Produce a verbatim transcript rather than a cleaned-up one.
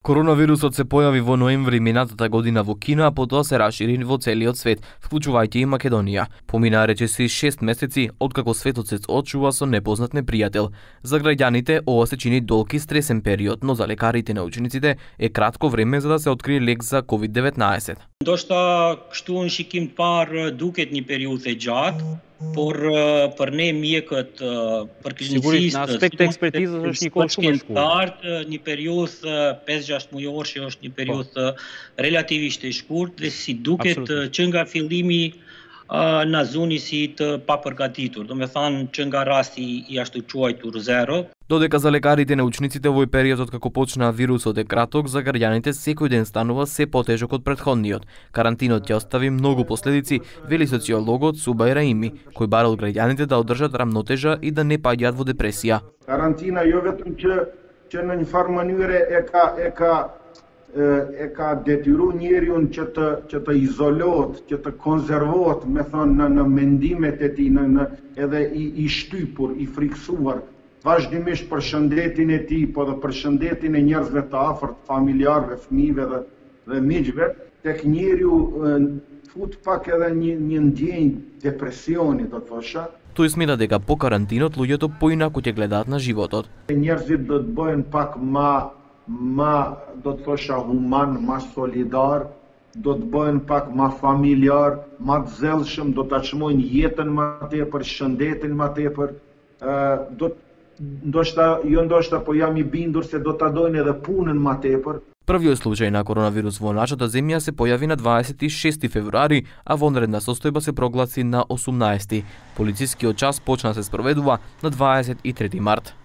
Коронавирусот се појави во ноември минатата година во Кина, а потоа се расшири во целиот свет, вклучувајќи и Македонија. Поминаа речиси шест месеци откако светот се соочува со непознат непријател. За граѓаните ова се чини долг и стресен период, но за лекарите и научниците е кратко време за да се открие лек за ковид деветнаесет. Ndoshta kështu në shikim të parë duket një periudhë e gjatë, por për ne mjekët, për klinicistë, në aspekt ekspertizës është një kohë shumë e shkurtër. Një periudhë pesë gjashtë mujorëshe është një periudhë relativisht e shkurtër dhe si duket që nga fillimi na zuni si të papërgatitur, do me thanë që nga rasti i ashtu quajtur zero. Додека за лекарите и научниците овој периодот како почна вирусот е краток, за граѓаните секој ден станува се потежок од претходниот. Карантинот ќе остави многу последици, вели социологот Субај Раими, кој бара од граѓаните да одржат рамнотежа и да не паѓаат во депресија. Карантина jo vetëm që që në një farë mënyre e ka e ka e ka detyruar njeriu që të që të izolohet, që të konservohet, me thonë në, në mendimet e tij, në, në edhe i, i shtypur, i friksuar. Vazhdimisht për shëndetin e tij, po dhe për shëndetin e njerëzve të afërt, familjarëve, fëmijëve dhe dhe miqve, tek njeriu fut pak edhe një një ndjenjë depresioni, do thosha. Тој смета дека по карантинот луѓето поинаку ќе гледаат на животот. Njerëzit do të bëhen pak ma ma do të thosha human, ma solidar, do të bëhen pak ma familjar, ma të zellshëm, do ta çmojnë jetën më tepër, shëndetin më tepër, do ndoshta jo ndoshta po jam i bindur se do ta dojnë edhe punën më tepër. Првиот случај на коронавирус во нашата земја се појави на дваесет и шести февруари, а вонредна состојба се прогласи на осумнаесети. Полицискиот час почна се спроведува на дваесет и трети март.